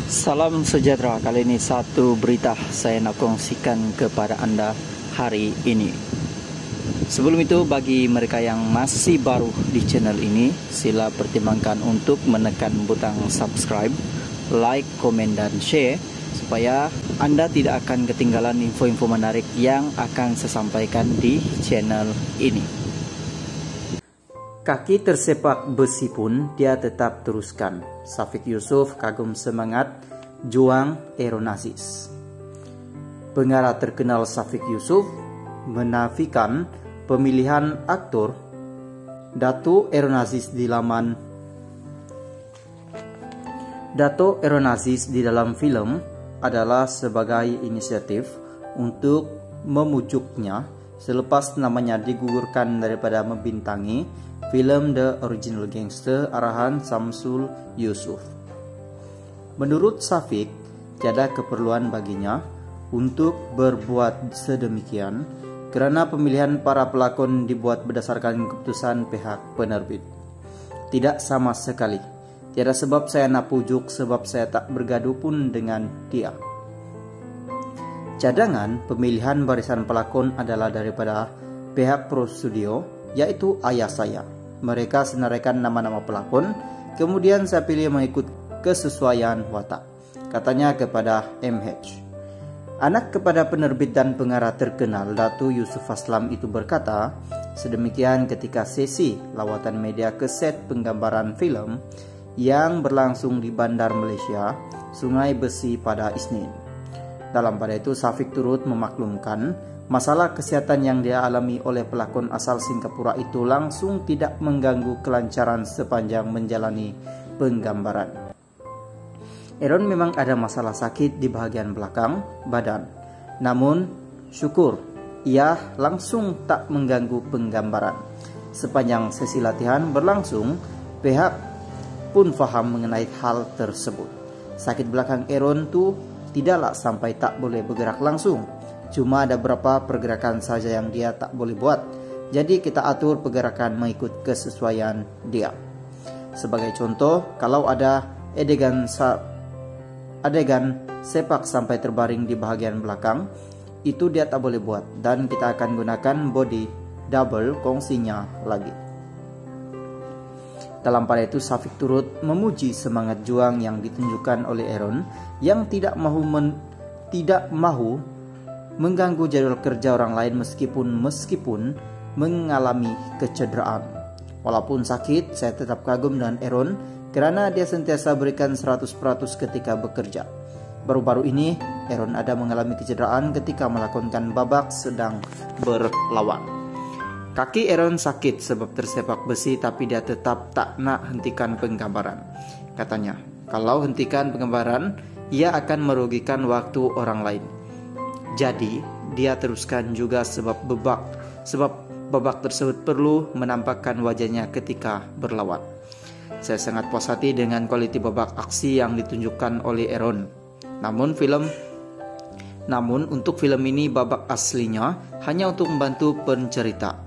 Salam sejahtera. Kali ini satu berita saya nak kongsikan kepada anda hari ini. Sebelum itu, bagi mereka yang masih baru di channel ini, sila pertimbangkan untuk menekan butang subscribe, like, komen, dan share supaya anda tidak akan ketinggalan info-info menarik yang akan saya sampaikan di channel ini. Kaki tersepak besi pun dia tetap teruskan. Syafiq Yusuf kagum semangat juang Aaron Aziz. Pengarah terkenal Syafiq Yusuf menafikan pemilihan aktor Dato' Aaron Aziz di laman Dato' Aaron Aziz di dalam film adalah sebagai inisiatif untuk memujuknya selepas namanya digugurkan daripada membintangi film The Original Gangster arahan Samsul Yusuf. Menurut Syafiq, tiada keperluan baginya untuk berbuat sedemikian kerana pemilihan para pelakon dibuat berdasarkan keputusan pihak penerbit. Tidak sama sekali. Tiada sebab saya nak pujuk sebab saya tak bergaduh pun dengan dia. Cadangan pemilihan barisan pelakon adalah daripada pihak Pro Studio, yaitu ayah saya. Mereka senaraikan nama-nama pelakon, kemudian saya pilih mengikut kesesuaian watak, katanya kepada MH. Anak kepada penerbit dan pengarah terkenal Dato' Yusuf Aslam itu berkata sedemikian ketika sesi lawatan media ke set penggambaran film yang berlangsung di Bandar Malaysia, Sungai Besi pada Isnin. Dalam pada itu, Syafiq turut memaklumkan masalah kesihatan yang dia alami oleh pelakon asal Singapura itu langsung tidak mengganggu kelancaran sepanjang menjalani penggambaran. Aaron memang ada masalah sakit di bahagian belakang badan. Namun, syukur, ia langsung tak mengganggu penggambaran. Sepanjang sesi latihan berlangsung, pihak pun faham mengenai hal tersebut. Sakit belakang Aaron tu tidaklah sampai tak boleh bergerak langsung. Cuma ada beberapa pergerakan saja yang dia tak boleh buat. Jadi kita atur pergerakan mengikut kesesuaian dia. Sebagai contoh, kalau ada adegan sepak sampai terbaring di bahagian belakang, itu dia tak boleh buat. Dan kita akan gunakan body double kongsinya lagi. Dalam pada itu, Syafiq turut memuji semangat juang yang ditunjukkan oleh Aaron yang tidak mahu mengganggu jadwal kerja orang lain meskipun mengalami kecederaan. Walaupun sakit, saya tetap kagum dengan Aaron kerana dia sentiasa berikan 100% ketika bekerja. Baru-baru ini, Aaron ada mengalami kecederaan ketika melakonkan babak sedang berlawan. Kaki Aaron sakit sebab tersepak besi, tapi dia tetap tak nak hentikan penggambaran. Katanya, kalau hentikan penggambaran, ia akan merugikan waktu orang lain. Jadi, dia teruskan juga sebab babak tersebut perlu menampakkan wajahnya ketika berlawan. Saya sangat puas hati dengan kualiti babak aksi yang ditunjukkan oleh Aaron. Namun untuk film ini babak aslinya hanya untuk membantu pencerita.